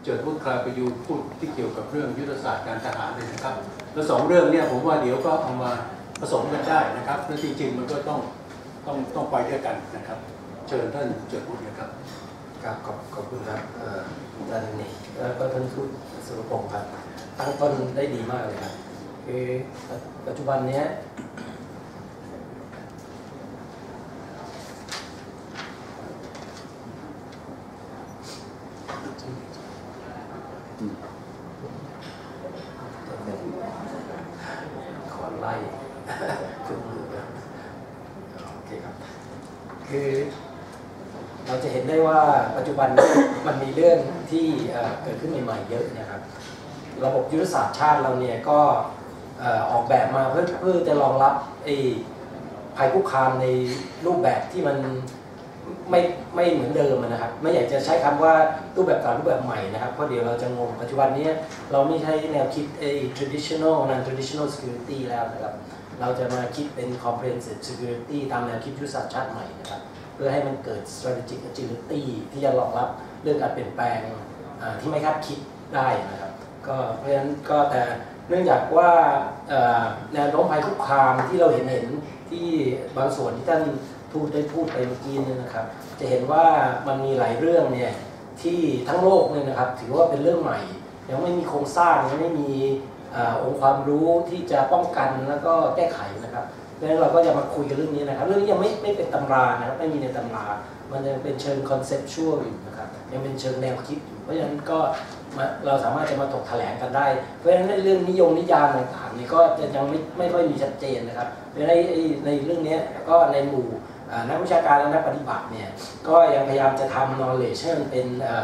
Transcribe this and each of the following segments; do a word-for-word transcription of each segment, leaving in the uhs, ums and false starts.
เจิดวุฒิคลาประยูรพูดที่เกี่ยวกับเรื่องยุทธศาสตร์การทหารเลยนะครับแล้วสองเรื่องเนี่ยผมว่าเดี๋ยวก็เอามาผสมกันได้นะครับและจริงๆมันก็ต้องต้องต้องไปด้วยกันนะครับเชิญท่านเจิดวุฒินะครับครับขอบขอบคุณครับท่านนี่แล้วก็ท่านทูตสุรพงศ์ครับตั้งต้นได้ดีมากเลยครับคือปัจจุบันนี้ขอไล่ขึ้นมือครับโอเคครับคือเราจะเห็นได้ว่าปัจจุบันมันมีเรื่องที่เกิดขึ้นใหม่ๆเยอะนะครับระบบยุทธศาสตร์ชาติเราเนี่ยก็ออกแบบมาเพื่อเพื่อจะรองรับไอ้ภัยคุกคามในรูปแบบที่มันไม่ไม่เหมือนเดิมนะครับไม่อยากจะใช้คำว่ารูปแบบเก่ารูปแบบใหม่นะครับเพราะเดี๋ยวเราจะงงปัจจุบันนี้เราไม่ใช้แนวคิดไอ้ traditional non traditional security แล้วนะครับเราจะมาคิดเป็น comprehensive security ตามแนวคิดยุทธศาสตร์ชาติใหม่นะครับเพื่อให้มันเกิด strategic agility ที่จะรองรับเรื่องการเปลี่ยนแปลงที่ไม่คาดคิดได้นะครับก็เพราะฉะนั้นก็แต่เนื่องจากว่าแนวโน้มภัยคุกคามที่เราเห็นเห็นที่บางส่วนที่ท่านทูตได้พูดไปเมื่อกี้นี่นะครับจะเห็นว่ามันมีหลายเรื่องเนี่ยที่ทั้งโลกเนี่ยนะครับถือว่าเป็นเรื่องใหม่ยังไม่มีโครงสร้างยังไม่มีองค์ความรู้ที่จะป้องกันแล้วก็แก้ไขนะครับเพราะฉะนั้นเราก็จะมาคุยกันเรื่องนี้นะครับเรื่องนี้ยังไม่ไม่เป็นตำรานะครับไม่มีในตำรามันยังเป็นเชิงคอนเซปชวลอยู่นะครับยังเป็นเชิงแนวคิดอยู่เพราะฉะนั้นก็เราสามารถจะมาถกแถลงกันได้เพราะฉะนั้นในเรื่องนิยมนิยามต่างๆนี่ก็จะยังไม่ไม่ค่อยมีชัดเจนนะครับในในเรื่องนี้ก็ในหมู่นักวิชาการและนักปฏิบัติเนี่ยก็ยังพยายามจะทำ knowledge ให้มันเป็น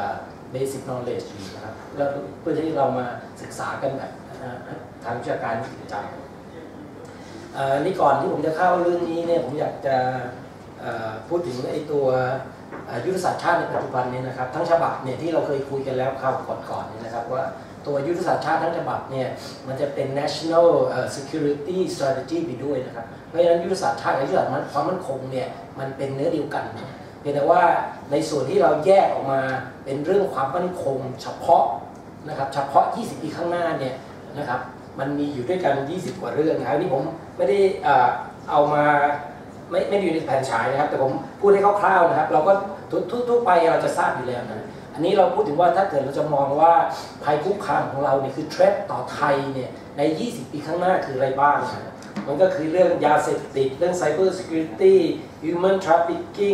basic knowledge อยู่นะครับแล้วเพื่อที่เรามาศึกษากันแบบทางวิชาการจริงจังนี่ก่อนที่ผมจะเข้าเรื่องนี้เนี่ยผมอยากจะพูดถึงไอ้ตัวยุทธศาสตร์ชาติในปัจจุบันนี้นะครับทั้งฉบับเนี่ยที่เราเคยคุยกันแล้วคราวก่อนๆนี่นะครับว่าตัวยุทธศาสตร์ชาติทั้งฉบับเนี่ยมันจะเป็น national security strategy ไปด้วยนะครับเพราะฉะนั้นยุทธศาสตร์ชาติกับยุทธศาสตร์ความมั่นคงเนี่ยมันเป็นเนื้อเดียวกันเพียงแต่ว่าในส่วนที่เราแยกออกมาเป็นเรื่องความมั่นคงเฉพาะนะครับเฉพาะยี่สิบปีข้างหน้าเนี่ยนะครับมันมีอยู่ด้วยกันยี่สิบกว่าเรื่องนะครับนี่ผมไม่ได้เอามาไม่ไม่อยู่ในแผนฉายนะครับแต่ผมพูดให้คร่าวๆนะครับเราก็ทั่วๆไปเราจะทราบอยู่แล้วนะอันนี้เราพูดถึงว่าถ้าเกิดเราจะมองว่าภัยคุกคามของเราเนี่ยคือ threat ต่อไทยเนี่ยในยี่สิบปีข้างหน้าคืออะไรบ้างนะมันก็คือเรื่องยาเสพติดเรื่อง cyber security human trafficking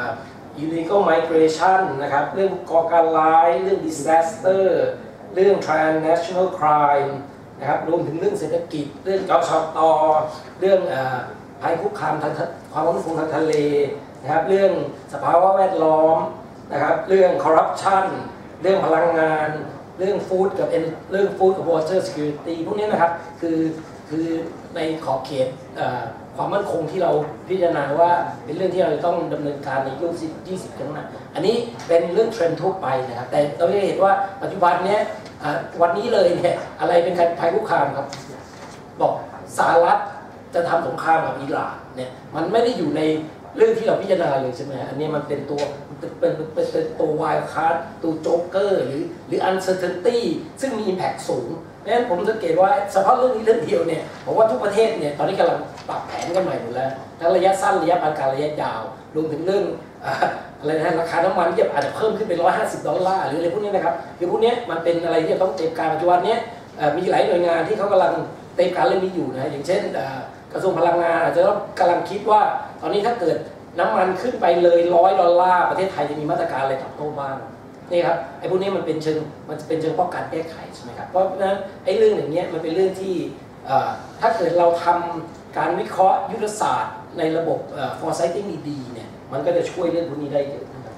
illegal migration นะครับเรื่องก่อการร้ายเรื่อง disaster เรื่อง transnational crime นะครับรวมถึงเรื่องเศรษฐกิจเรื่องจชต.เรื่องภัยคุกคามทางความมั่นคงทางทะเลนะครับเรื่องสภาวะแวดล้อมนะครับเรื่องคอร์รัปชันเรื่องพลังงานเรื่องฟู้ดกับเรื่องฟู้ดกับวอเตอร์ซิเคียวริตี้พวกนี้นะครับคือคือในขอบเขตความมั่นคงที่เราพิจารณาว่าเป็นเรื่องที่เราต้องดำเนินการในยุคยี่สิบข้างหน้าอันนี้เป็นเรื่องเทรนด์ทั่วไปนะครับแต่เราจะเห็นว่าปัจจุบันนี้วันนี้เลยเนี่ยอะไรเป็นภัยคุกคามครับบอกสหรัฐจะทำสงครามกับอิหร่านเนี่ยมันไม่ได้อยู่ในเรื่องที่เราพิจารณาเลยใช่ไหมอันนี้มันเป็นตัวเป็นเป็นเป็นตัวไวล์คาร์ดตัวโจ๊กเกอร์หรือหรืออันเซอร์เทนตี้ซึ่งมีอิมแพคสูงเพราะฉะนั้นผมสังเกตว่าเฉพาะเรื่องนี้เรื่องเดียวเนี่ยผมว่าทุกประเทศเนี่ยตอนนี้กำลังปรับแผนกันใหม่หมดแล้วทั้งระยะสั้นระยะปานกลางระยะยาวรวมถึงเรื่องอะไรนะราคาน้ำมันที่อาจจะเพิ่มขึ้นเป็นร้อยห้าสิบดอลลาร์หรืออะไรพวกนี้นะครับคือพวกนี้มันเป็นอะไรที่ต้องเตรียมการปัจจุบันนี้มีหลายหน่วยงานที่เขากำลังเตรียมการเรื่องนี้อยู่นะอย่างเช่นกระทรวงพลังงานอาจจะต้องกำลังคิดว่าตอนนี้ถ้าเกิดน้ำมันขึ้นไปเลยร้อยดอลลาร์ประเทศไทยจะมีมาตรการอะไรตอบโต้บ้างนี่ครับไอ้พวกนี้มันเป็นเชิงมันเป็นเชิงป้องกันแก้ไขใช่ไหมครับเพราะฉะนั้นไอ้เรื่องอย่างเงี้ยมันเป็นเรื่องที่ถ้าเกิดเราทำการวิเคราะห์ยุทธศาสตร์ในระบบ foresighting ดีๆเนี่ยมันก็จะช่วยเรื่องพวกนี้ได้เยอะนะครับ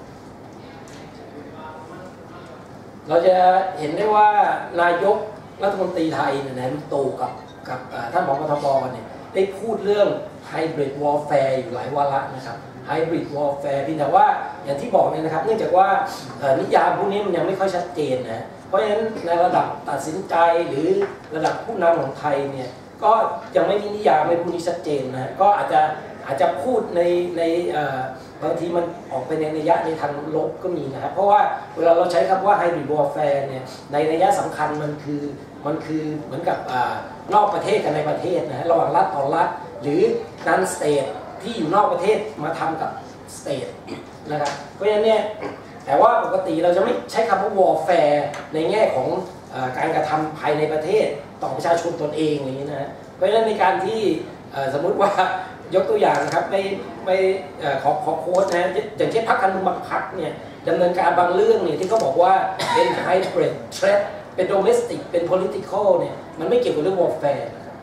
เราจะเห็นได้ว่านายกรัฐมนตรีไทยเนี่ยนะลุงตู่กับกับท่านผบ.ทบ.เนี่ยได้พูดเรื่อง hybrid warfare อยู่หลายวาระนะครับ hybrid warfare เพียงแต่ว่าอย่างที่บอกเนี่ยนะครับเนื่องจากว่านิยามพวกนี้มันยังไม่ค่อยชัดเจนนะเพราะฉะนั้นในระดับตัดสินใจหรือระดับผู้นำของไทยเนี่ยก็ยังไม่มีนิยามในพวกนี้ชัดเจนนะก็อาจจะอาจจะพูดในในบางทีมันออกไปในนัยยะในทางลบก็มีนะครับเพราะว่าเวลาเราใช้คำว่า hybrid warfare เนี่ยในนัยยะสำคัญมันคือมันคือเหมือนกับนอกประเทศกับในประเทศนะฮะระหว่างรัฐต่อรัฐหรือ non state ที่อยู่นอกประเทศมาทำกับ state นะครับเพราะฉะนั้นเนี่ยแต่ว่าปกติเราจะไม่ใช้คำว่า warfare ในแง่ของการกระทำภายในประเทศต่อประชาชนตนเองอย่างนี้นะเพราะฉะนั้นในการที่สมมุติว่ายกตัวอย่างนะครับไม่ไม่ขอขอโค้ดนะอย่างเช่นพรรคการเมืองบางพรรคเนี่ยดำเนินการบางเรื่องเนี่ยที่เขาบอกว่าเป็น hybrid threat เป็น domestic เป็น political เนี่ยมันไม่เกี่ยวกับเรื่อง warfare นะครับ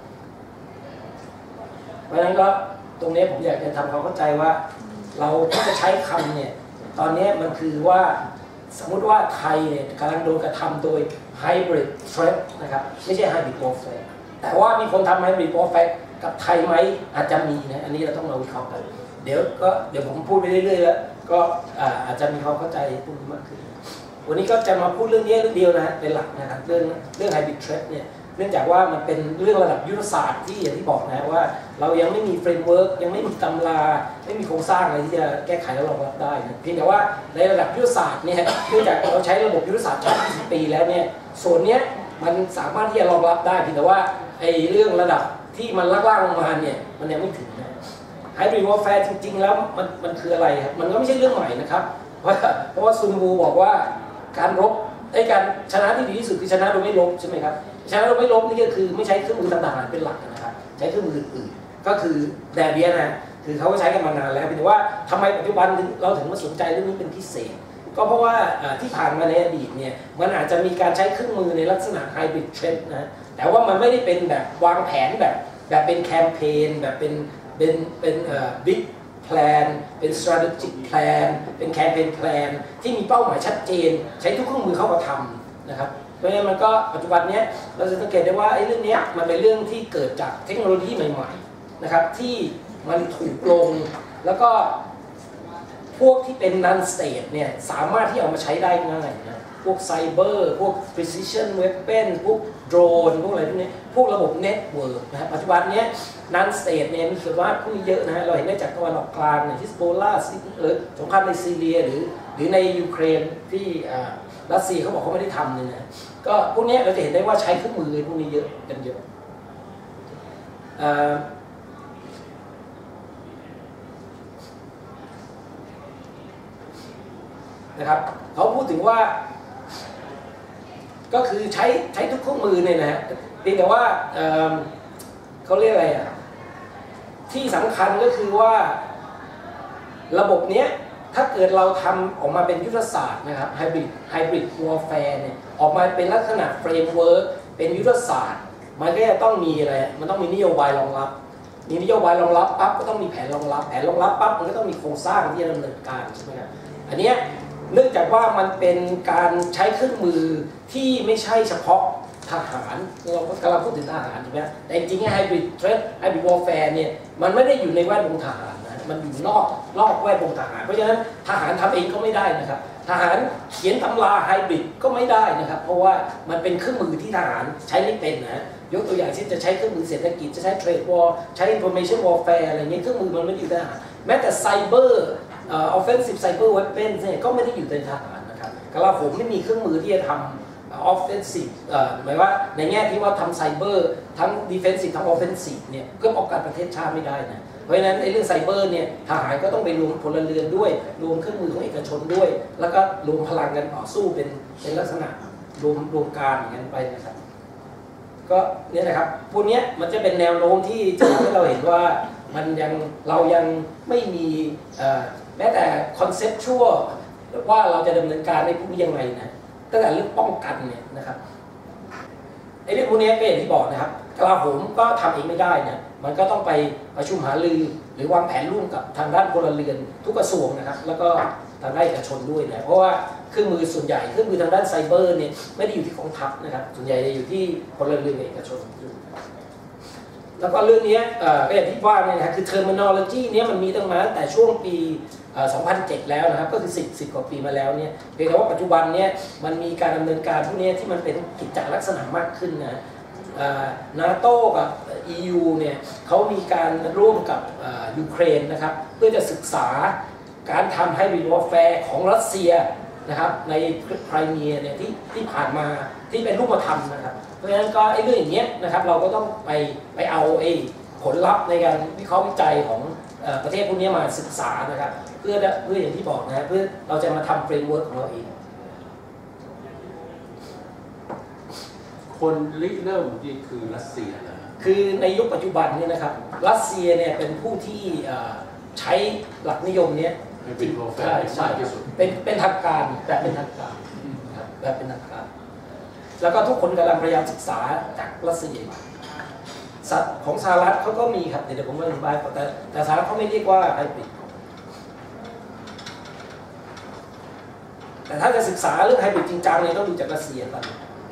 เพราะฉะนั้นก็ตรงนี้ผมอยากจะทำความเข้าใจว่าเราที่จะใช้คำเนี่ยตอนนี้มันคือว่าสมมุติว่าไทยเนี่ยกำลังโดนกระทำโดย hybrid threat นะครับไม่ใช่ hybrid warfare แต่ว่ามีคนทำ hybrid warfare กับไทยไหมอาจจะมีนะอันนี้เราต้องมาวิเคราะห์กันเดี๋ยวก็เดี๋ยวผมพูดไปเรื่อยๆแล้วก็อาจจะมีความเข้าใจพูดมากขึ้นวันนี้ก็จะมาพูดเรื่องนี้เรื่องเดียวนะเป็นหลักนะครับเรื่องเรื่อง hybrid threat เนี่ยเนื่องจากว่ามันเป็นเรื่องระดับยุทธศาสตร์ที่อย่างที่บอกนะว่าเรายังไม่มีเฟรมเวิร์กยังไม่มีตำราไม่มีโครงสร้างอะไรที่จะแก้ไขและรองรับได้นะเพียงแต่ว่าในระดับยุทธศาสตร์เนี่ยเนื่องจากเราใช้ระบบยุทธศาสตร์ชาติยี่สิบปีแล้วเนี่ยส่วนนี้มันสามารถที่จะรองรับได้เพียงแต่ว่าไอ้เรื่องระดับที่มันล่างๆลงมาเนี่ยมันยังไม่ถึงนะ Hybrid Warfare จริงๆแล้วมันมันคืออะไรครับมันก็ไม่ใช่เรื่องใหม่นะครับเพราะเพราะว่าซุนวูบอกว่าการรบไอ้การชนะที่ดีที่สุดคือชนะโดยไม่รบใช่ไหมครับชนะโดยไม่รบนี่ก็คือไม่ใช้เครื่องมือทางทหารเป็นหลักนะครับใช้เครื่องมืออื่นๆก็คือแดเบียนะคือเขาก็ใช้กันมานานแล้วแต่ว่าทำไมปัจจุบันเราถึงมาสนใจเรื่องนี้เป็นพิเศษก็เพราะว่าที่ผ่านมาในอดีตเนี่ยมันอาจจะมีการใช้เครื่องมือในลักษณะ Hybrid Threat นะแต่ว่ามันไม่ได้เป็นแบบวางแผนแบบแบบเป็นแคมเปญแบบเป็นเป็นเป็นเอ่อ big plan เป็น strategic plan เป็น campaign plan ที่มีเป้าหมายชัดเจนใช้ทุกเครื่องมือเข้ามาทำนะครับเพราะฉะนั้นมันก็ปัจจุบันนี้เราจะสังเกตได้ว่าไอ้เรื่องนี้มันเป็นเรื่องที่เกิดจากเทคโนโลยีใหม่ๆนะครับที่มันถูกลงแล้วก็พวกที่เป็น non state เนี่ยสามารถที่เอามาใช้ได้ง่ายนะพวกไซเบอร์พวก precision weapon พวกโดรนพวกอะไรพวกนี้พวกระบบเน็ตเวิร์กนะปัจจุบันนี้นันสเตทเนี่ยมีส่วนมากผู้เยอะนะฮะเราเห็นได้จากตะวันออกกลางเนี่ยฮิสโบลาหรือสงครามในซีเรียหรือหรือในยูเครนที่รัสเซียเขาบอกเขาไม่ได้ทำเลยนะก็พวกนี้เราจะเห็นได้ว่าใช้เครื่องมือพวกนี้เยอะกันเยอะนะครับเขาพูดถึงว่าก็คือใช้ใช้ทุกเครื่องมือเนี่ยนะฮะเพียงแต่ว่าเอ่อเขาเรียกอะไรอ่ะที่สำคัญก็คือว่าระบบเนี้ยถ้าเกิดเราทำออกมาเป็นยุทธศาสตร์นะครับ hybrid hybrid warfare เนี่ยออกมาเป็นลักษณะเฟรมเวิร์กเป็นยุทธศาสตร์มันก็จะต้องมีอะไรมันต้องมีนโยบายรองรับมีนโยบายรองรับปั๊บก็ต้องมีแผนรองรับแผนรองรับปั๊บมันก็ต้องมีโครงสร้างที่จะดำเนินการใช่ไหมครับอันเนี้ยเนื่องจากว่ามันเป็นการใช้เครื่องมือที่ไม่ใช่เฉพาะทหารเรากำลังพูดถึงทหารใช่ไหมแต่จริงๆ hybrid threat hybrid warfare เนี่ยมันไม่ได้อยู่ในแวดวงทหารนะมันอยู่นอกนอกแวดวงทหารเพราะฉะนั้นทหารทำเองก็ไม่ได้นะครับทหารเขียนตำรา hybrid ก็ไม่ได้นะครับเพราะว่ามันเป็นเครื่องมือที่ทหารใช้ไม่เป็นนะยกตัวอย่างเช่นจะใช้เครื่องมือเศรษฐกิจจะใช้ trade war ใช้ information warfare อะไรเงี้ยเครื่องมือมันไม่อยู่ในทหารแม้แต่ไซเบอร์เอ่อ offensive cyber weapons เนี่ยก็ไม่ได้อยู่ในทหารนะครับกลาโหมไม่มีเครื่องมือที่จะทำ offensive เอ่อหมายว่าในแง่ที่ว่าทำไซเบอร์ทั้ง defensive ทั้ง offensive เนี่ยเพื่อป้องกันประเทศชาติไม่ได้นะเพราะฉะนั้นในเรื่องไซเบอร์เนี่ยทหารก็ต้องไปรวมพลเรือนด้วยรวมเครื่องมือของเอกชนด้วยแล้วก็รวมพลังกันต่อสู้เป็นเป็นลักษณะรวมรวมการอย่างนั้นไปนะครับก็เนี่ยนะครับพวกนี้มันจะเป็นแนวโน้มที่จะทำให้เราเห็นว่ามันยังเรายังไม่มีแม้แต่คอนเซ็ปชวลว่าเราจะดำเนินการในพวกนี้ยังไงนะตั้งแต่เรื่องป้องกันเนี่ยนะครับไอ้เรื่องพวกนี้ก็อย่างที่บอกนะครับกลาโหมก็ทำเองไม่ได้เนี่ยมันก็ต้องไปประชุมหารือหรือวางแผนร่วมกับทางด้านพลเรือนทุกกระทรวงนะครับแล้วก็ทางด้านเอกชนด้วยนะเพราะว่าเครื่องมือส่วนใหญ่เครื่องมือทางด้านไซเบอร์เนี่ยไม่ได้อยู่ที่กองทัพนะครับส่วนใหญ่จะอยู่ที่พลเรือนเอกชนแล้วก็เรื่องนี้ก็อย่างที่ว่าเนี่ยนะคือ terminology นี้มันมีตั้งมาตั้งแต่ช่วงปีสองพันเจ็ดแล้วนะครับก็คือสิบ สิบกว่าปีมาแล้วเนี่ยเพียงแต่ว่าปัจจุบันเนี่ยมันมีการดำเนินการพวกนี้ที่มันเป็นกิจจลักษณะมากขึ้นนะนาโต้กับ อี ยู เนี่ยเขามีการร่วมกับยูเครนนะครับเพื่อจะศึกษาการทำไฮบริดวอร์แฟร์ของรัสเซียนะครับในไครเมียเนี่ยที่ที่ผ่านมาที่เป็นรูปธรรมนะครับเพราะฉะนั้นก็ไอ้เรื่องอย่างเงี้ยนะครับเราก็ต้องไปไปเอาไอ้ผลลัพธ์ในการวิเคราะห์วิจัยของประเทศพวกนี้มาศึกษานะครับเพื่อเพื่ออย่างที่บอกนะเพื่อเราจะมาทำเฟรมเวิร์กของเราเองคนริเริ่มนี่คือรัสเซียนะคือในยุคปัจจุบันเนี่ยนะครับรัสเซียเนี่ยเป็นผู้ที่ใช้หลักนิยมเนี้ยเป็นโปรแฟร์มากที่สุดเป็นเป็นทางการแบบเป็นทางการแบบเป็นทางการแล้วก็ทุกคนกำลังพยายามศึกษาจากรัสเซียของสหรัฐเขาก็มีครับเดี๋ยวผมไม่อธิบายแต่แต่สหรัฐเขาไม่เรียกว่าไฮบริดแต่ถ้าจะศึกษาเรื่องไฮบริดจริงจังเนี่ยต้องดูจากรัสเซียก่อน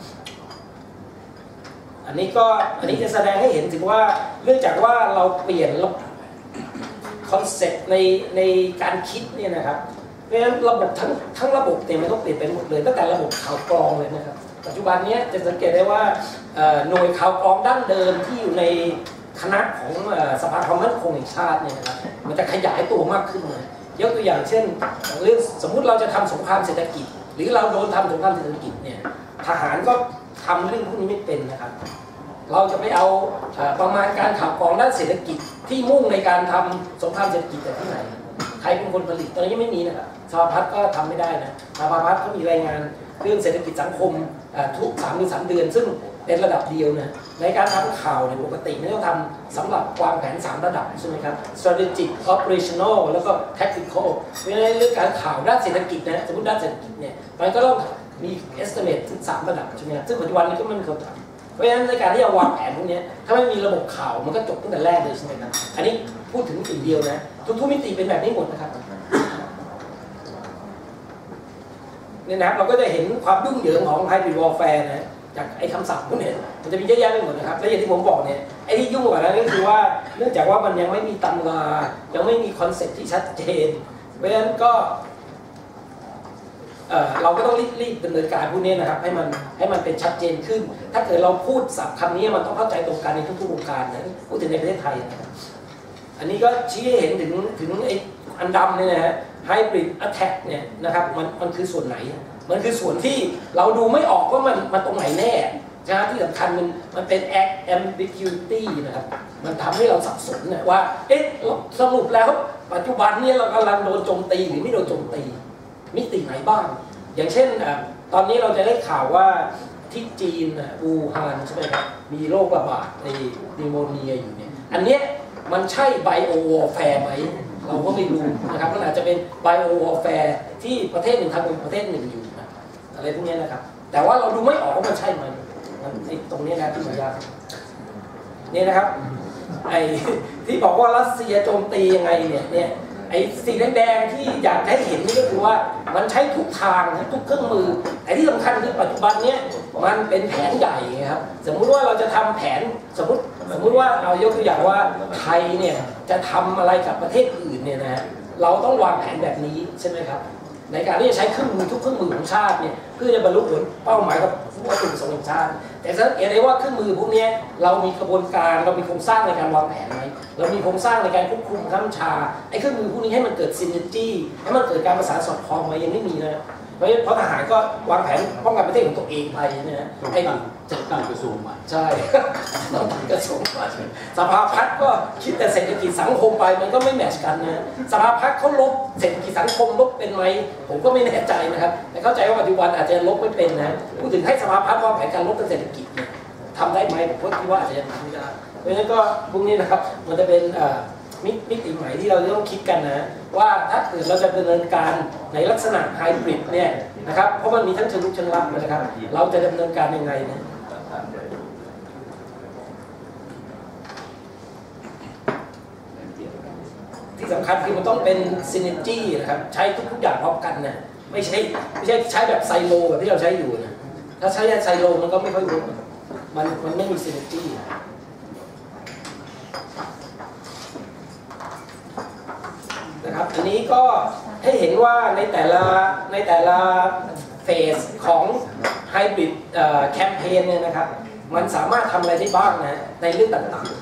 อันนี้ก็อันนี้จะแสดงให้เห็นถึงว่าเนื่องจากว่าเราเปลี่ยนคอนเซ็ปต์ในในการคิดเนี่ยนะครับเพราะฉะนั้นระบบทั้งทั้งระบบเนี่ยมันต้องเปลี่ยนไปหมดเลยตั้งแต่ระบบข่าวกรองเลยนะครับปัจจุบันนี้จะสังเกตได้ว่าหน่วยข่าวกรองดั้งเดิมที่อยู่ในคณะของสภาความมั่นคงแห่งชาติเนี่ยนะครับมันจะขยายตัวมากขึ้นเลยยกตัวอย่างเช่นเรื่องสมมุติเราจะทำสงครามเศรษฐกิจหรือเราโดนทำสงครามเศรษฐกิจเนี่ยทหารก็ทำเรื่องพวกนี้ไม่เป็นนะครับเราจะไปเอาประมาณการข่าวกรองด้านเศรษฐกิจที่มุ่งในการทำสงครามเศรษฐกิจจากที่ไหนใครเป็นคนผลิตตอนนี้ยังไม่มีนะครับสภาพัฒน์ก็ทำไม่ได้นะสภาพัฒน์เขามีรายงานเรื่องเศรษฐกิจสังคมทุกสามหรือสามเดือนซึ่งเป็นระดับเดียวนะในการทำข่าวในปกติไม่ต้องทำสำหรับวางแผนสามระดับใช่ไหมครับ strategic operational แล้วก็ tactical เพราะฉะนั้นเรื่องการข่าวด้านเศรษฐกิจนะสมมติด้านเศรษฐกิจเนี่ยมันก็ต้องมี estimate ถึงสามระดับใช่ไหมครับซึ่งปัจจุบันนี้ก็ไม่มีคนทำเพราะฉะนั้นในการที่จะวางแผนพวกนี้ถ้าไม่มีระบบข่าวมันก็จบตั้งแต่แรกเลยใช่ไหมครับอันนี้พูดถึงสิ่งเดียวนะทุกๆมิติเป็นแบบนี้หมดนะครับเนี่ยนะเราก็จะเห็นความยุ่งเหยิงของไฮบริดวอร์แฟร์นะจากไอ้คำศัพท์พวกนี้มันจะมีเยอะแยะไปหมดนะครับและอย่างที่ผมบอกเนี่ยไอ้ที่ยุ่งกว่านั้นก็คือว่าเนื่องจากว่ามันยังไม่มีตำรายังไม่มีคอนเซ็ปต์ที่ชัดเจนเพราะฉะนั้นก็เอ่อเราก็ต้องรีบๆดำเนินการพวกนี้นะครับให้มันให้มันเป็นชัดเจนขึ้นถ้าเกิดเราพูดศัพท์คำนี้มันต้องเข้าใจตรงกันในทุกๆวงการนะพูดถึงในประเทศไทยนะครับอันนี้ก็ชี้ให้เห็นถึงถึงไอ้อันดำเนี่ยนะฮะไฮบริดแอทแทคเนี่ยนะครับมันมันคือส่วนไหนมันคือส่วนที่เราดูไม่ออกว่ามันมันตรงไหนแน่นะที่สำคัญมันมันเป็น ambiguity นะครับมันทำให้เราสับสนเนี่ยว่าเอ๊ะสรุปแล้วปัจจุบันเนี่ยเรากำลังโดนโจมตีหรือไม่โดนโจมตีมิติไหนบ้างอย่างเช่นตอนนี้เราจะได้ข่าวว่าที่จีนอู่ฮั่นใช่ไหมครับมีโรคระบาดในนิโมเนียอยู่เนี่ยอันเนี้ยมันใช่ไบโอวอร์แฟร์ไหมเราก็ไม่รู้นะครับมันอาจจะเป็นไบโอวอร์แฟร์ที่ประเทศหนึ่งทำเป็นประเทศหนึ่งอยู่นะอะไรพวกนี้นะครับแต่ว่าเราดูไม่ออกว่ามันใช่ไหมมันตรงนี้นะที่มันยากนี่นะครับไอ้ที่บอกว่ารัสเซียโจมตียังไงเนี่ยเนี่ยไอ้สีแดงๆที่อยากให้เห็นนี่ก็คือว่ามันใช้ทุกทางทุกเครื่องมือไอ้ที่สำคัญคือปัจจุบันเนี้ยมันเป็นแผนใหญ่ครับสมมุติว่าเราจะทำแผนสมมติสมมุติว่าเรายกตัวอย่างว่าไทยเนี่ยจะทำอะไรกับประเทศอื่นเนี่ยนะเราต้องวางแผนแบบนี้ใช่ไหมครับในการที่จะใช้เครื่องมือทุกเครื่องมือของชาติเนี่ยเพื่อจะบรรลุผลเป้าหมายกับวัตถุประสงค์ของชาติแต่สังเกตได้ว่าเครื่องมือพวกนี้เรามีกระบวนการเรามีโครงสร้างในการวางแผนไหมเรามีโครงสร้างในการควบคุมบังคับบัญชาไอ้เครื่องมือพวกนี้ให้มันเกิดซินเนอร์จี้ให้มันเกิดการประสานสอดคล้องไหมยังไม่มีนะเพราะเพราะทหารก็วางแผนป้องกันประเทศของตัวเองไปนะไอ้จัดตั้งกระทรวงใหม่ใช่ต้องตั้งกระทรวงใหม่สภาพัฒน์ก็คิดแต่เศรษฐกิจสังคมไปมันก็ไม่แมทช์กันนะสภาพัฒน์เขาลบเศรษฐกิจสังคมลบเป็นไหมผมก็ไม่แน่ใจนะครับแต่เข้าใจว่าปัจจุบันอาจจะลบไม่เป็นนะพูดถึงให้สภาพัฒน์วางแผนการลบทางเศรษฐกิจเนี่ยทำได้ไหมผมก็คิดว่าอาจจะทำไม่ได้เพราะฉะนั้นก็พวกนี้นะครับมันจะเป็นมิติใหม่ที่เราจะต้องคิดกันนะว่าถ้าเกิดเราจะดำเนินการในลักษณะไฮบริดเนี่ยนะครับเพราะมันมีทั้งเชิงลุกเชิงรับนะครับเราจะดำเนินการยังไงนะที่สำคัญคือมันต้องเป็นซินเนอร์จี้นะครับใช้ทุกๆอย่างพร้อมกันนะไม่ใช่ไม่ใช่ใช้แบบไซโลแบบที่เราใช้อยู่นะถ้าใช้ไซโลมันก็ไม่ค่อยรู้มันมันไม่มีซินเนอร์จี้นะครับอันนี้ก็ให้เห็นว่าในแต่ละในแต่ละเฟสของไฮบริดแคมเปญเนี่ยนะครับมันสามารถทำอะไรได้บ้างนะในเรื่องต่างๆ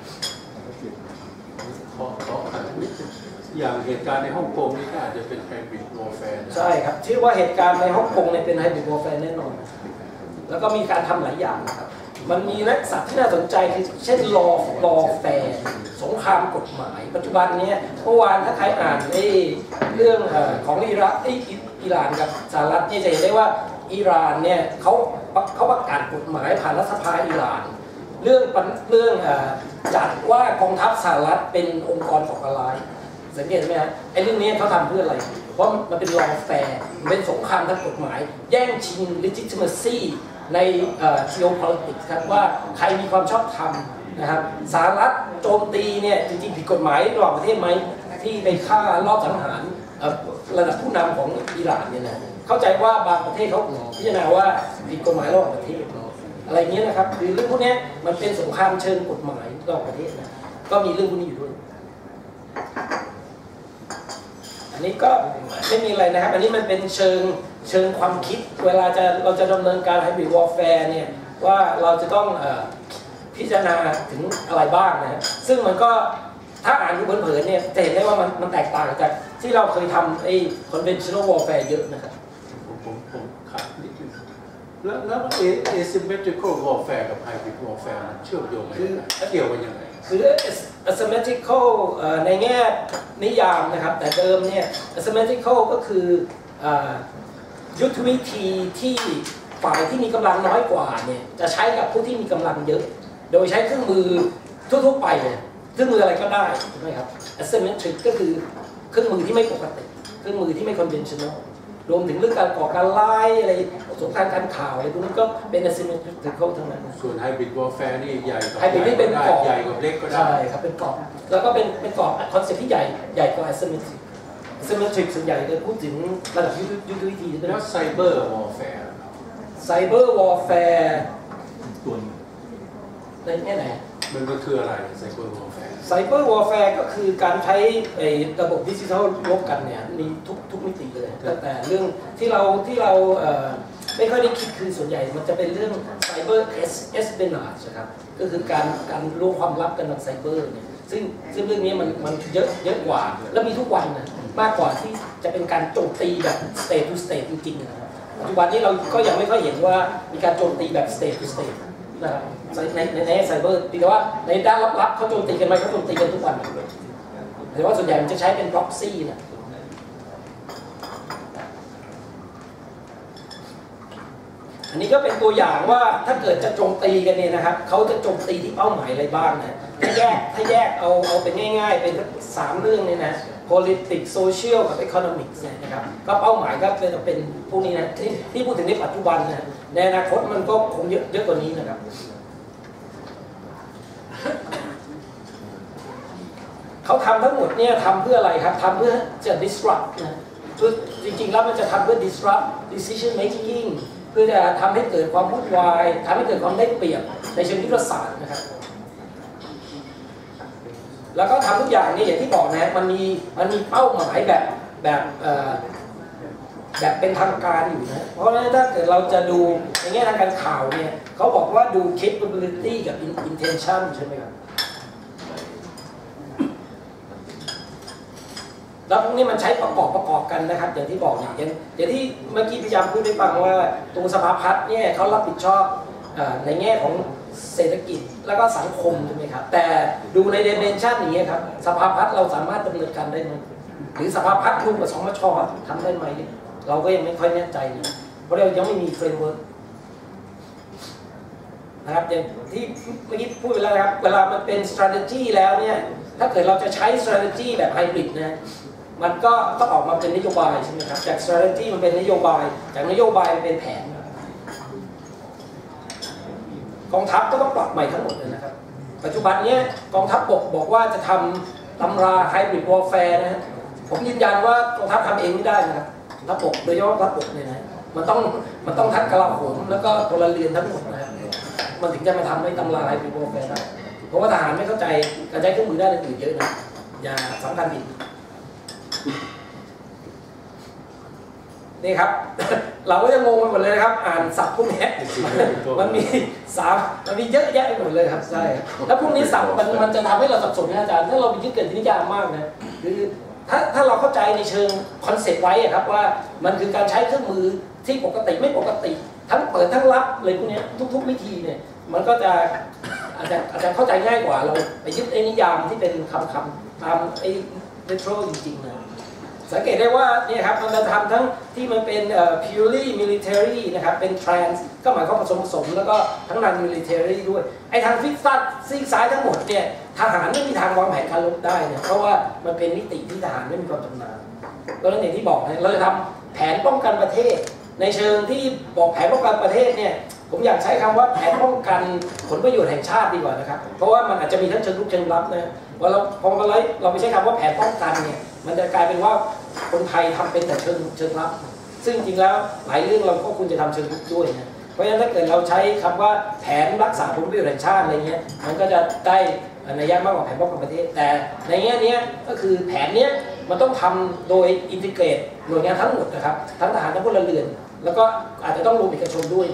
ขอขออย่างเหตุการณ์ในฮ่องกงนี่ก็อาจจะเป็นไฮบริดวอร์แฟร์ใช่ครับชื่อว่าเหตุการณ์ในฮ่องกงเนี่ยเป็นไฮบริดวอร์แฟร์แน่นอนแล้วก็มีการทำหลายอย่างนะครับมันมีนักศัพท์ที่น่าสนใจคือเช่น law lawfare สงครามกฎหมายปัจจุบันนี้เมื่อวานถ้าใครอ่านไอ้เรื่องของอิรักไอ้อิหร่านกับสหรัฐเนี่ยจะเห็นได้ว่าอิหร่านเนี่ยเขาเขาประกาศกฎหมายผ่านรัฐสภาอิหร่านเรื่องเรื่องจัดว่ากองทัพสหรัฐเป็นองค์กรก่อการร้ายสังเกตไหมฮะไอ้เรื่องนี้เขาทำเพื่ออะไรเพราะมันเป็น lawfare มันเป็นสงครามทางกฎหมายแย่งชิง legitimacy ใน geopolitics ครับว่าใครมีความชอบธรรมนะครับสหรัฐโจมตีเนี่ยจริงๆผิดกฎหมายระหว่างประเทศไหมที่ไปฆ่ารอบสังหารระดับผู้นำของอิหร่านเนี่ยนะเข้าใจว่าบางประเทศเขาพิจารณาว่าผิดกฎหมายระหว่างประเทศอะไรเงี้ยนะครับคือเรื่องพวกนี้มันเป็นสงครามเชิงกฎหมายระหว่างประเทศนะก็มีเรื่องพวกนี้อยู่ด้วยอันนี้ก็ไม่มีอะไรนะครับอันนี้มันเป็นเชิงเชิงความคิดเวลาจะเราจะดำเนินการไฮบริดวอร์แฟร์เนี่ยว่าเราจะต้องเอ่อพิจารณาถึงอะไรบ้างนะซึ่งมันก็ถ้าอ่านดูเผินๆเนี่ยจะเห็นได้ว่ามันมันแตกต่างจากที่เราเคยทำไอ้ conventional warfare เยอะนะครับผมผมผมขาดนิดนึงแล้วแล้ว asymmetrical warfare กับ hybrid warfare มันเชื่อมโยงกันยังไงเกี่ยวกันยังไงคือ asymmetrical ในแง่นิยามนะครับแต่เดิมเนี่ย asymmetrical ก็คือยุทธวิธีที่ฝ่ายที่มีกำลังน้อยกว่าเนี่ยจะใช้กับผู้ที่มีกำลังเยอะโดยใช้เครื่องมือทั่วๆไปเนี่ยเครื่องมืออะไรก็ได้ใช่ไหมครับ asymmetric ก็คือเครื่องมือที่ไม่ปกติเครื่องมือที่ไม่ conventional รวมถึงเรื่องการก่อการร้ายอะไรสงครามการข่าวอะไรพวกนี้ก็เป็น asymmetrical ทั้งนั้นส่วน hybrid warfare นี่ใหญ่กับ hybrid นี่เป็นกรอบใหญ่กับเล็กก็ได้ใช่ครับเป็นกรอบแล้วก็เป็นเป็นกรอบคอนเซ็ปต์ที่ใหญ่ใหญ่กว่า asymmetric asymmetric ส่วนใหญ่จะพูดถึงระดับยุทธวิธีแล้ว cyber warfare cyber warfare ตัวในแง่ไหนมันก็คืออะไร cyber warfare cyber warfare ก็คือการใช้ระบบดิจิทัลรบกันเนี่ยมีทุกทุกมิติเลยตั้งแต่เรื่องที่เราที่เราไม่ค่อยได้คิดคือส่วนใหญ่มันจะเป็นเรื่อง cyber espionage นะครับก็คือการการรู้ความลับกันทางไซเบอร์เนี่ยซึ่งซึ่งเรื่องนี้มันมันเยอะเยอะกว่าแล้วมีทุกวันนะมากกว่าที่จะเป็นการโจมตีแบบ state to state จริงๆนะครับปัจจุบันนี้เราก็ยังไม่ค่อยเห็นว่ามีการโจมตีแบบ state to state นะครับในในในไซเบอร์แต่ว่าในด้านลับๆเขาโจมตีกันไหมเขาโจมตีกันทุกวันแต่ว่าส่วนใหญ่มันจะใช้เป็น proxy นะอันนี้ก็เป็นตัวอย่างว่าถ้าเกิดจะโจมตีกันเนี่ยนะครับเขาจะโจมตีที่เป้าหมายอะไรบ้างนะถ้าแยกถ้าแยกเอาเอาเป็นง่ายๆเป็นสามเรื่องเนี่ยนะ politics social กับ economics เนี่ยนะครับก็เป้าหมายก็เป็นเป็นพวกนี้นะที่ที่พูดถึงในปัจจุบันนะในอนาคตมันก็คงเยอะเยอะกว่านี้นะครับเขาทำทั้งหมดเนี่ยทำเพื่ออะไรครับทำเพื่อจะ disrupt นะคือจริงๆแล้วมันจะทำเพื่อ disrupt decision making เพื่อจะทำให้เกิดความวุ่นวายทำให้เกิดความได้เปรียบในเชิงยุทธศาสตร์นะครับแล้วก็ทำทุกอย่างนี่อย่างที่บอกนะมันมีมันมีเป้าหมายแบบแบบแบบเป็นทางการอยู่นะเพราะฉะนั้นถ้าเกิดเราจะดูในแง่ทางการข่าวเนี่ยเขาบอกว่าดู capability กับ intention ใช่ไหมครับแล้วพวกนี้มันใช้ประกอบประกอบกันนะครับอย่างที่บอกเนี่ยอย่างที่เมื่อกี้พยายามพูดให้ฟังว่าตัวสภาพัฒน์เนี่ยเขารับผิดชอบในแง่ของเศรษฐกิจแล้วก็สังคมใช่ไหมครับแต่ดูในเดเมนชันอย่างเงี้ยครับสภาพัฒน์เราสามารถดำเนินการได้ไหมหรือสภาพัฒน์รวมกับสมชทำได้ไหมเราก็ยังไม่ค่อยแน่ใจนะเพราะเรายังไม่มีเฟรมเวิร์กนะครับอย่างที่เมื่อกี้พูดไปแล้วนะครับเวลามันเป็น strategy แล้วเนี่ยถ้าเกิดเราจะใช้ strategy แบบไฮบริดนะมันก็ต้องออกมาเป็นนโยบายใช่ไหมครับจาก strategy มันเป็นนโยบายจากนโยบายเป็นแผนกองทัพก็ต้องปรับใหม่ทั้งหมดเลยนะครับปัจจุบันนี้กองทัพบกบอกว่าจะทำตำราไฮบริดวอร์แฟร์นะผมยืนยันว่ากองทัพทำเองไม่ได้นะครับทัพบกโดยเฉพาะทัพบกเนี่ยนะมันต้องมันต้องทัพกลาโหมแล้วก็พลเรือนทั้งหมดนะครับมันถึงจะมาทำในตำราไฮบริดวอร์แฟร์ได้เพราะว่าทหารไม่เข้าใจการใช้เครื่องมือด้านอื่นเยอะนะอย่าสำคัญผิดนี่ครับ เราก็จะงงไปหมดเลยนะครับอ่านศัพท์พวกนี้มันมีสามมันมีเยอะแยะไปหมดเลยครับใช่แล้วพวกนี้ศัพท์มันมันจะทำให้เราสับสนนะอาจารย์ถ้าเราไปยึดเกิดนิยามมากนะคือถ้าถ้าเราเข้าใจในเชิงคอนเซ็ปต์ไว้ครับว่ามันคือการใช้เครื่องมือที่ปกติไม่ปกติทั้งเปิดทั้งรับเลยพวกนี้ทุกๆวิธีเนี่ยมันก็จะอาจจะอาจจะเข้าใจง่ายกว่าเราไปยึดไอ้นิยามที่เป็นคำคำตามไอ้เรโทรจริงๆนะสังเกตได้ว่าเนี่ยครับมันจะทำทั้งที่มันเป็น purely military นะครับเป็น trans ก็หมายความผสมผสมแล้วก็ทั้ง non military ด้วยไอ้ทางฟิกซัดซีกซ้ายทั้งหมดเนี่ยทหารไม่มีทางวางแผนการรบได้เนี่ยเพราะว่ามันเป็นมิติที่ทหารไม่มีความชำนาญแล้วอย่างที่บอกเนี่ยเราจะทำแผนป้องกันประเทศในเชิงที่บอกแผนป้องกันประเทศเนี่ยผมอยากใช้คำว่าแผนป้องกันผลประโยชน์แห่งชาติดีกว่านะครับเพราะว่ามันอาจจะมีทั้งเชิงรุกเชิงรับนะว่าเราพอเราเราไม่ใช้คำว่าแผนป้องกันเนี่ยมันจะกลายเป็นว่าคนไทยทำเป็นแต่เชิงเชิงรับซึ่งจริงแล้วหลายเรื่องเราก็ควรจะทำเชิงรุกด้วยนะเพราะฉะนั้นถ้าเกิดเราใช้คำว่าแผนรักษาผลประโยชน์แห่งชาติอะไรเงี้ยมันก็จะได้นัยยะมากกว่าแผนป้องกันประเทศแต่ในแง่นี้ก็คือแผนเนี้ยมันต้องทำโดยอินทิเกรตหน่วยงานทั้งหมดนะครับทั้งทหารทั้งพลเรือนแล้วก็อาจจะต้องรวมเอกชนด้วย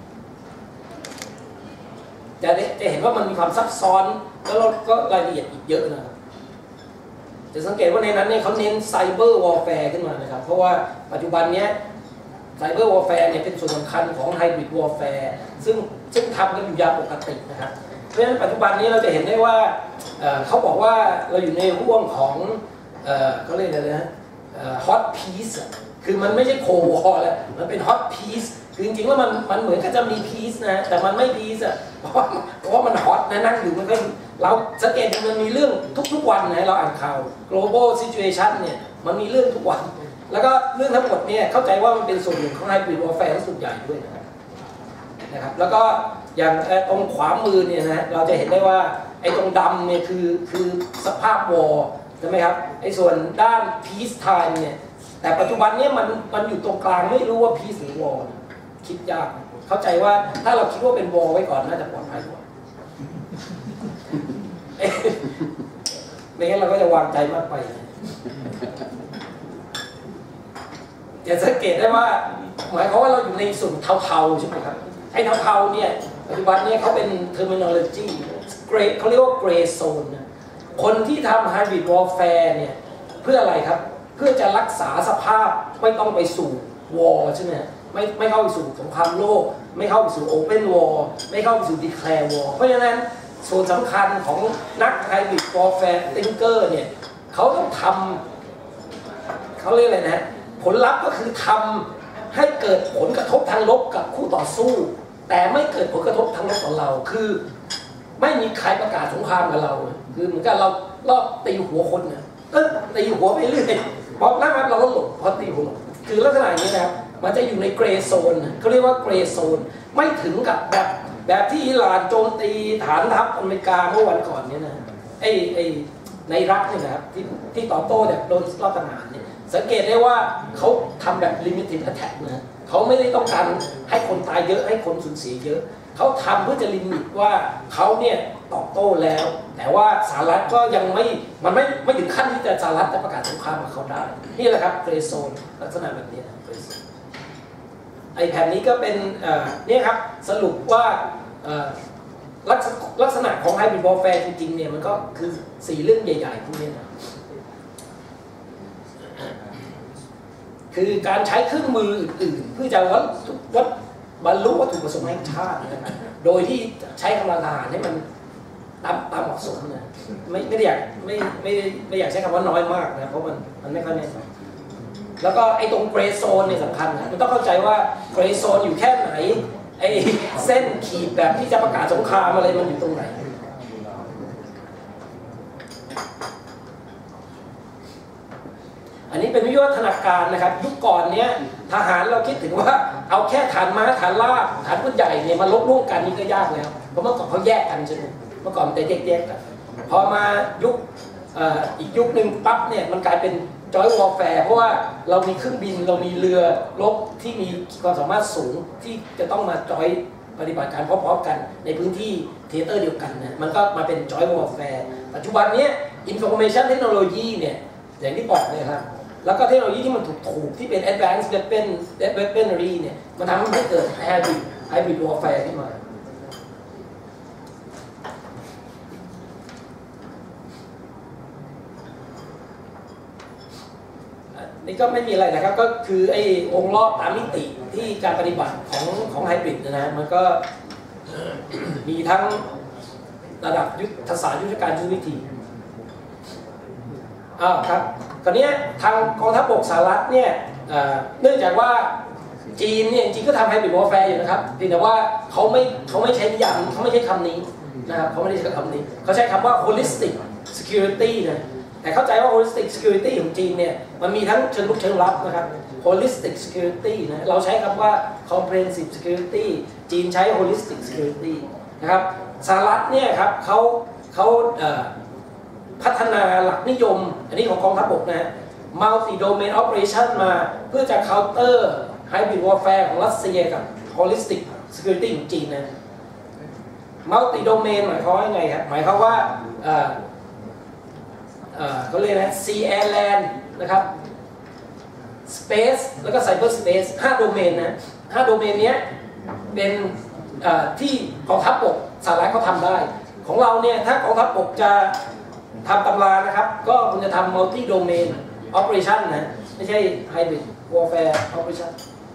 จะจะเห็นว่ามันมีความซับซ้อนแล้วเราก็รายละเอียดอีกเยอะนะครับจะสังเกตว่าในนั้นเนี่ยเขาเน้นไซเบอร์วอลแฟร์ขึ้นมานะครับเพราะว่าปัจจุบันเนี้ยไซเบอร์วอลแฟร์เนี่ยเป็นส่วนสำคัญของไฮบริดวอลแฟร์ซึ่งซึ่งทำกันอยู่ยามปกตินะครับเพราะฉะนั้นปัจจุบันนี้เราจะเห็นได้ว่าเขาบอกว่าเราอยู่ในห่วงของเขาเรียกอะไรนะฮอตพีซคือมันไม่ใช่โควอลแล้วมันเป็นฮอตพีซคือจริงๆว่ามันมันเหมือนกับจะมีพีซนะแต่มันไม่พีซอ่ะเพราะว่าเพราะว่ามันฮอตนะนั่งอยู่มันก็เราสังเกตมันมีเรื่องทุกๆวันนะเราอ่านข่าว global situation เนี่ยมันมีเรื่องทุกวันแล้วก็เรื่องทั้งหมดเนี่ยเข้าใจว่ามันเป็นส่วนหนึ่งของไฮบริดวอร์แฟร์ส่วนใหญ่ด้วยนะครับนะครับแล้วก็อย่างตรงขวามือเนี่ยนะเราจะเห็นได้ว่าไอ้ตรงดำเนี่ยคือคือสภาพวอร์ใช่ไหมครับไอ้ส่วนด้าน peace time เนี่ยแต่ปัจจุบันเนี่ยมันมันอยู่ตรงกลางไม่รู้ว่า peace หรือ war คิดยากเข้าใจว่าถ้าเราคิดว่าเป็น war ไว้ก่อนน่าจะปลอดภัยกว่าไม่งั้นเราก็จะวางใจมากไปจะสังเกตได้ว่าหมายความว่าเราอยู่ในส่วนเทาๆใช่ไหมครับไอ้เทาๆเนี่ยปัจจุบันเนี่ยเขาเป็น terminology gray เขาเรียกว่า gray zone นะคนที่ทำ hybrid warfare เนี่ยเพื่ออะไรครับเพื่อจะรักษาสภาพไม่ต้องไปสู่ war ใช่ไหมไม่ไม่เข้าไปสู่สงครามโลกไม่เข้าไปสู่ open war ไม่เข้าไปสู่ declare war เพราะฉะนั้นส่วนสำคัญของนัก hybrid warfare thinker เนี่ยเขาต้องทำเขาเรียกอะไรนะผลลัพธ์ก็คือทำให้เกิดผลกระทบทางลบกับคู่ต่อสู้แต่ไม่เกิดผลกระทบทางลบต่อเราคือไม่มีใครประกาศสงครามกับเราคือเหมือนกับเราลอบตีหัวคนเนี่ยเออตีหัวไปเรื่อยพอแล้วเราก็หลบพอตีหัวหลบคือลักษณะนี้นะครับมันจะอยู่ในเกรย์โซนเขาเรียกว่าเกรย์โซนไม่ถึงกับแบบแบบที่อิหร่านโจมตีฐานทัพอเมริกาเมื่อวันก่อนเนี่ยนะไอ้ไอ้ในอิรักเนี่ยนะครับที่ที่ตอบโต้แบบโดนรอบทหารเนี่ยสังเกตได้ว่าเขาทำแบบ limited attack นะเขาไม่ได้ต้องการให้คนตายเยอะให้คนสูญเสียเยอะเขาทำเพื่อจะลิมิตว่าเขาเนี่ยตอบโต้แล้วแต่ว่าสหรัฐก็ยังไม่มันไม่ไม่ถึงขั้นที่จะสหรัฐจะประกาศสงครามกับเขาได้นี่แหละครับเกรย์โซนลักษณะแบบนี้นะไอแผ่นนี้ก็เป็นเนี่ยครับสรุปว่าลักษณะของไฮบริดวอร์แฟร์จริงๆเนี่ยมันก็คือสี่เรื่องใหญ่ๆพวกนี้นะคือการใช้เครื่องมืออื่นๆเพื่อจะวัดวัดบรรลุวัตถุประสงค์แห่งชาตินะครับโดยที่ใช้กำลังทหารให้มันตามตามเหมาะสมนะไม่ไม่ได้อยากไม่ไม่ไม่อยากใช้คำว่าน้อยมากนะเพราะมันมันไม่ค่อยแน่นอนแล้วก็ไอ้ตรงเกรย์โซนเนี่ยสำคัญนะมันต้องเข้าใจว่าเกรย์โซนอยู่แค่ไหนไอ้เส้นขีดแบบที่จะประกาศสงครามอะไรมันอยู่ตรงไหนอันนี้เป็นวิวัฒนาการนะครับยุคก่อนเนี้ยทหารเราคิดถึงว่าเอาแค่ฐานม้าฐานลาบฐานปืนใหญ่เนี่ยมาลบร่วมกันนี่ก็ยากแล้วเพราะเมื่อก่อนเขาแยกกันใช่ไหมเมื่อก่อนแต่แยกๆกันพอมายุคอีกยุคหนึ่งปั๊บเนี่ยมันกลายเป็นจอยวอร์แฟร์เพราะว่าเรามีเครื่องบินเรามีเรือรบที่มีความสามารถสูงที่จะต้องมาจอยปฏิบัติการพร้อมๆกันในพื้นที่เทเตอร์เดียวกันนะมันก็มาเป็นจอยวอร์แฟร์ปัจจุบันนี้อินโฟอร์เมชันเทคโนโลยีเนี่ยอย่างที่บอกเลยครับแล้วก็เทคโนโลยีที่มันถูกๆที่เป็น advanced weapon weaponry เนี่ยมันทำให้เกิด hybrid hybrid warfare ขึ้นมานี่ก็ไม่มีอะไรนะครับก็คือไอ้วงรอบตามมิติที่การปฏิบัติของของไฮบริดนะฮะมันก็ มีทั้งระดับยุทธศาสตร์ยุทธการยุทธวิธีอ่าครับคราวนี้ทางกองทัพบกสหรัฐเนี่ยเนื่องจากว่าจีนเนี่ยจริงก็ทำไฮบริดวอร์แฟร์อยู่นะครับเพียงแต่ว่าเขาไม่เขาไม่ใช้นิยามเขาไม่ใช้คำนี้นะครับเขาไม่ได้ใช้คำนี้เขาใช้คำว่า holistic security นะแต่เข้าใจว่า holistic security ของจีนเนี่ยมันมีทั้งเชิงลุกเชิงรับนะครับ holistic security นะเราใช้คำว่า comprehensive security จีนใช้ holistic security นะครับสหรัฐเนี่ยครับเขาเขาพัฒนาหลักนิยมอันนี้ของกองทัพบกนะ multi domain operation มาเพื่อจะ counter hybrid warfare ของรัสเซียกับ holistic security ของจีนนะ multi domain หมายความว่าไงครับหมายความว่าเขาเรียกนะ sea air land นะครับ space แล้วก็ cyber space ห้าโดเมนนะห้าโดเมนนี้เป็นที่กองทัพบกสหรัฐเขาทำได้ของเราเนี่ยถ้ากองทัพบกจะทำตำรานะครับก็คุณจะทำ multi domain operation นะไม่ใช่ hybrid warfare operation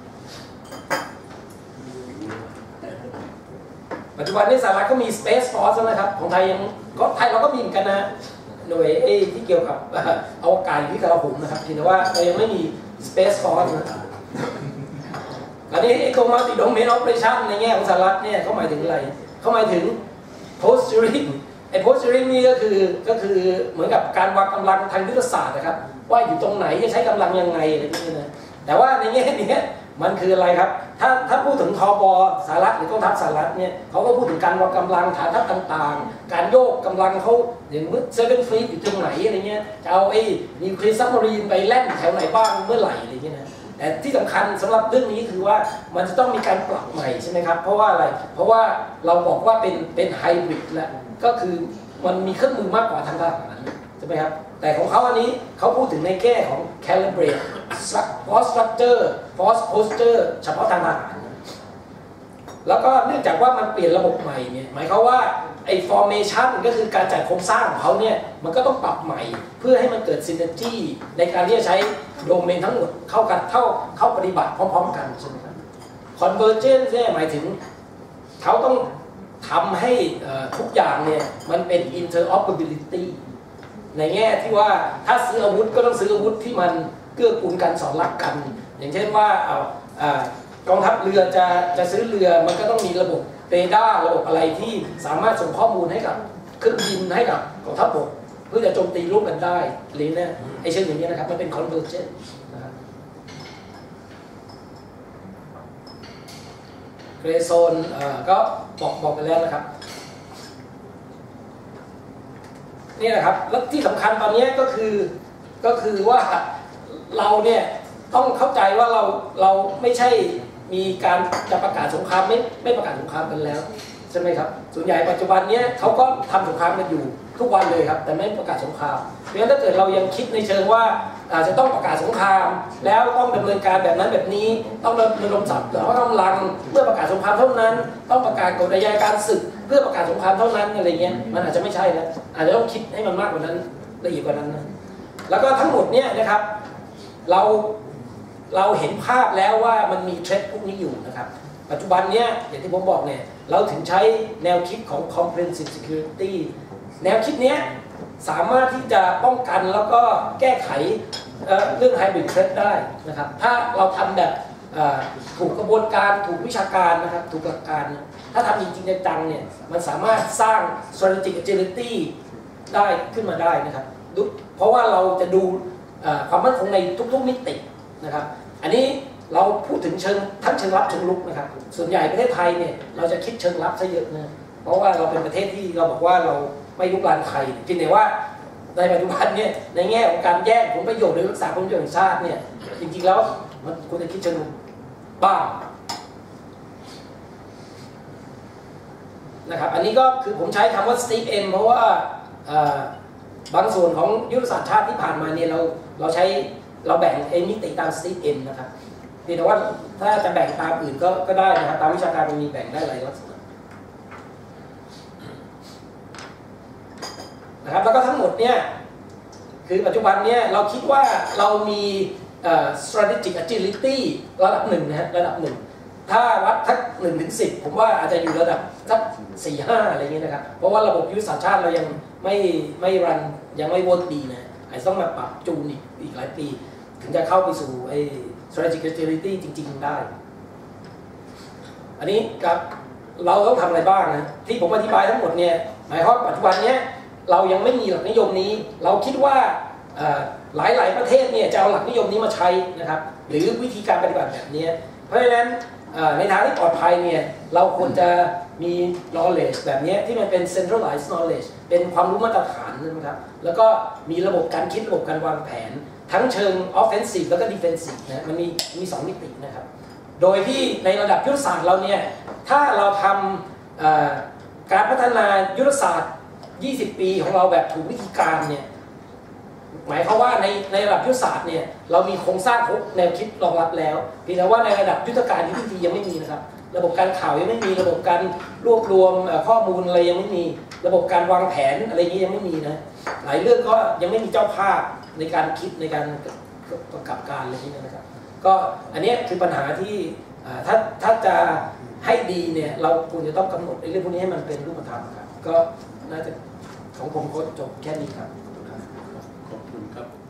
ปัจจุบันนี้สหรัฐก็มี space force นะครับของไทยยังก็ไทยเราก็มีเหมือนกันนะหน่วยที่เกี่ยวกับอวกาศที่กระผมนะครับแต่ว่าเรายังไม่มี space force นะอันนี้ตรง multi domain operation ในแง่ของสหรัฐเนี่ยเขาหมายถึงอะไรเขาหมายถึง posturing ไอ้ posturing นี่ก็คือก็คือเหมือนกับการวางกำลังทางยุทธศาสตร์นะครับว่าอยู่ตรงไหนจะใช้กำลังยังไงอะไรพวกนี้นะแต่ว่าในแง่นี้มันคืออะไรครับถ้าถ้าพูดถึงทบสหรัฐหรือกองทัพสหรัฐเนี่ยเขาก็พูดถึงการวางกำลังฐานทัพต่างๆการโยกกำลังเขาอย่างมือเซเว่นฟลีทอยู่ตรงไหนอะไรเงี้ยจะเอาไอ้นิวเคลียร์ซับมารีนไปแล่นแถวไหนบ้างเมื่อไหร่อะไรเงี้ยนะแต่ที่สำคัญสำหรับเรื่องนี้คือว่ามันจะต้องมีการปรับใหม่ใช่ไหมครับเพราะว่าอะไรเพราะว่าเราบอกว่าเป็นเป็นไฮบริดแล้วก็คือมันมีเครื่องมือมากกว่าทางทหารใช่ไหมครับแต่ของเขาอันนี้เขาพูดถึงในแง่ของ calibrate force structure force posture เฉพาะทางทหารแล้วก็เนื่องจากว่ามันเปลี่ยนระบบใหม่เนี่ยหมายความว่าไอ้ formation ก็คือการจัดโครงสร้างของเขาเนี่ยมันก็ต้องปรับใหม่เพื่อให้มันเกิด synergy ในการที่จะใช้โดเมนทั้งหมดเข้ากันเข้าเข้าปฏิบัติพร้อมๆกันใช่ไหมครับ convergence เนี่ยหมายถึงเขาต้องทำให้ทุกอย่างเนี่ยมันเป็น interoperability ในแง่ที่ว่าถ้าซื้ออาวุธก็ต้องซื้ออาวุธที่มันเกื้อกูลกันสอดรับกันอย่างเช่นว่าเอากองทัพเรือจะจะซื้อเรือมันก็ต้องมีระบบเรดาร์ระบบอะไรที่สามารถส่งข้อมูลให้กับเครื่องบินให้กับกองทัพบกเพื่อจะโจมตีร่วมกันได้หรือเนี่ยไอเช่นอย่างนี้นะครับมันเป็น convergence นะครับเกรโซนก็บอกบอกไปแล้วนะครับนี่แหละครับแล้วที่สำคัญตอนนี้ก็คือก็คือว่าเราเนี่ยต้องเข้าใจว่าเราเราไม่ใช่มีการจะประกาศสงครามไม่ไม่ประกาศสงครามกันแล้วใช่ไหมครับส่วนใหญ่ปัจจุบันนี้เขาก็ทำสงครามกันอยู่ทุกวันเลยครับแต่ไม่ประกาศสงครามเพราะฉะนั้นถ้าเกิดเรายังคิดในเชิงว่าอาจจะต้องประกาศสงครามแล้วต้องดำเนินการแบบนั้นแบบนี้ต้องระดมศัพท์แล้วก็ต้องลังเมื่อประกาศสงครามเท่านั้นต้องประกาศกฎอัยการศึกเพื่อประกาศสงครามเท่านั้นอะไรเงี้ยมันอาจจะไม่ใช่แล้วอาจจะต้องคิดให้มันมากกว่านั้นละเอียดกว่านั้นนะแล้วก็ทั้งหมดเนี่ยนะครับเราเราเห็นภาพแล้วว่ามันมีเทรนด์พวกนี้อยู่นะครับปัจจุบันเนี้ยอย่างที่ผมบอกเนี่ยเราถึงใช้แนวคิดของ comprehensive security แนวคิดเนี้ยสามารถที่จะป้องกันแล้วก็แก้ไขเรื่อง hybrid threat ได้นะครับถ้าเราทำแบบถูกกระบวนการถูกวิชาการนะครับถูกหลักการถ้าทำจริงๆจังๆเนี่ยมันสามารถสร้าง strategic agility ได้ขึ้นมาได้นะครับเพราะว่าเราจะดูความมั่นคงในทุกๆมิตินะครับอันนี้เราพูดถึงเชิงทั้งเชิงรับเชิงลุกนะครับส่วนใหญ่ประเทศไทยเนี่ยเราจะคิดเชิงรับซะเยอะนะเพราะว่าเราเป็นประเทศที่เราบอกว่าเราไม่ลุกลานใครจริงๆว่าในปัจจุบันเนี่ยในแง่ของการแย่งผลประโยชน์หรือรักษาผลประโยชน์แห่งชาติเนี่ยจริงๆแล้วมันควรจะคิดเชิงลุกบ้างนะครับอันนี้ก็คือผมใช้คำว่า Steve M เพราะว่าบางส่วนของยุทธศาสตร์ชาติที่ผ่านมาเนี่ยเราเราใช้เราแบ่งไอ้มิติตาม Steve M นะครับเพียงแต่ว่าถ้าจะแบ่งตามอื่นก็ก็ได้นะครับตามวิชาการมันมีแบ่งได้หลายลักษณะนะครับแล้วก็ทั้งหมดเนี่ยคือปัจจุบันเนี่ยเราคิดว่าเรามี strategic agility ระดับหนึ่งนะฮะระดับหนึ่งถ้าวัดทักหนึ่งถึงสิบผมว่าอาจจะอยู่ระดับสักสี่ห้าอะไรเงี้ยนะครับเพราะว่าระบบยุทธศาสตร์ชาติเรายังไม่ไม่รันยังไม่เวิร์กดีนะอาจจะต้องมาปรับจูนอีกอีกหลายปีถึงจะเข้าไปสู่ไอ้ strategic agility จริงๆได้อันนี้กับเราต้องทำอะไรบ้างนะที่ผมอธิบายทั้งหมดเนี่ยหมายความว่าปัจจุบันเนี้ยเรายังไม่มีหลักนิยมนี้เราคิดว่าหลายๆประเทศเนี่ยจะเอาหลักนิยมนี้มาใช้นะครับหรือวิธีการปฏิบัติแบบนี้เพราะฉะนั้นในทางที่ปลอดภัยเนี่ยเราควรจะมี knowledge แบบนี้ที่มันเป็น centralized knowledge เป็นความรู้มาตรฐานนะครับแล้วก็มีระบบการคิดระบบการวางแผนทั้งเชิง offensive แล้วก็ defensive นะมันมีมีสองมิตินะครับโดยที่ในระดับยุทธศาสตร์เราเนี่ยถ้าเราทำการพัฒนายุทธศาสตร์ยี่สิบปีของเราแบบถูกวิธีการเนี่ยหมายความว่าในในระดับยุทธศาสตร์เนี่ยเรามีโครงสร้างแนวคิดรองรับแล้วเพียงแต่ว่าในระดับยุทธการยุทธวิธียังไม่มีนะครับระบบการข่าวยังไม่มีระบบการรวบรวมข้อมูลอะไรยังไม่มีระบบการวางแผนอะไรอย่างนี้ยังไม่มีนะหลายเรื่องก็ยังไม่มีเจ้าภาพในการคิดในการกำกับการอะไรนี้นะครับก็อันนี้คือปัญหาที่ถ้าถ้าจะให้ดีเนี่ยเราควรจะต้องกำหนดเรื่องพวกนี้ให้มันเป็นรูปธรรมครับก็น่าจะของผมก็จบแค่นี้ครับขอบคุณครับ